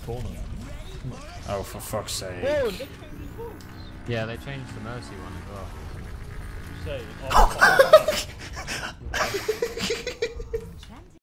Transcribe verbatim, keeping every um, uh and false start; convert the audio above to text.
corner. Oh, for fuck's sake. Whoa, they changed his voice. Yeah, they changed the Mercy one as well. Say, oh,